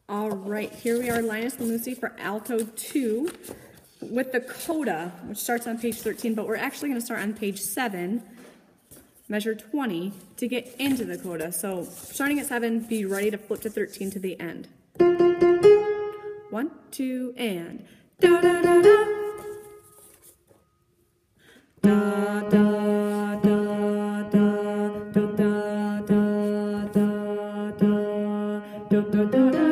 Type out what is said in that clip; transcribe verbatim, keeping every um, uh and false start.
All right, here we are, Linus and Lucy for Alto two with the coda, which starts on page thirteen, but we're actually going to start on page seven, measure twenty, to get into the coda. So starting at seven, be ready to flip to thirteen to the end. One, two, and da da da da. Da da da da da da da da da da da da.